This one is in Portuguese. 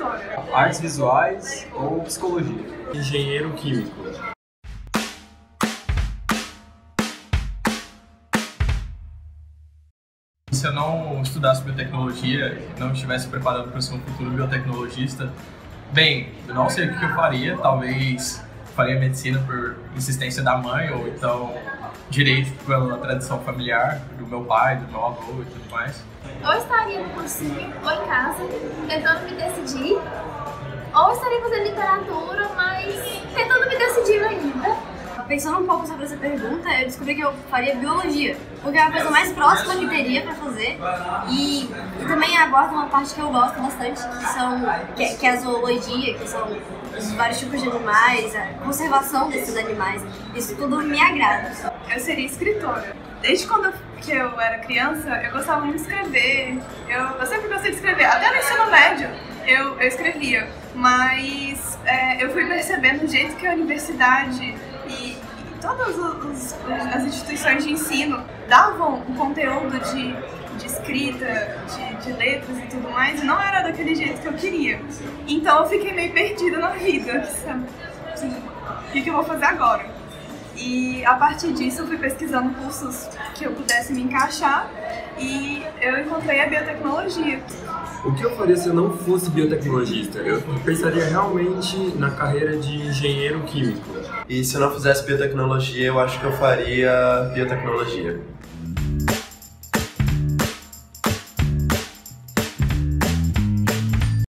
escritora. Artes visuais ou psicologia? Engenheiro químico. Se eu não estudasse biotecnologia e não estivesse preparado para ser um futuro biotecnologista, bem, eu não sei o que eu faria. Talvez faria medicina por insistência da mãe, ou então direito pela tradição familiar do meu pai, do meu avô e tudo mais. Ou estaria no cursinho, ou em casa, tentando me decidir, ou estaria fazendo literatura, mas tentando me decidir ainda. Pensando um pouco sobre essa pergunta, eu descobri que eu faria biologia, porque é a coisa mais próxima que teria para fazer e também aborda uma parte que eu gosto bastante, que é a zoologia, que são os vários tipos de animais, a conservação desses animais. Isso tudo me agrada. Eu seria escritora. Desde quando eu era criança, eu gostava muito de escrever. Eu sempre gostei de escrever. Até no ensino médio eu escrevia. Mas eu fui percebendo o jeito que a universidade e todas as instituições de ensino davam um conteúdo de escrita, de letras e tudo mais, e não era daquele jeito que eu queria. Então eu fiquei meio perdida na vida, sabe? O que eu vou fazer agora? E a partir disso eu fui pesquisando cursos que eu pudesse me encaixar e eu encontrei a biotecnologia. O que eu faria se eu não fosse biotecnologista? Eu pensaria realmente na carreira de engenheiro químico. E se eu não fizesse biotecnologia, eu acho que eu faria biotecnologia.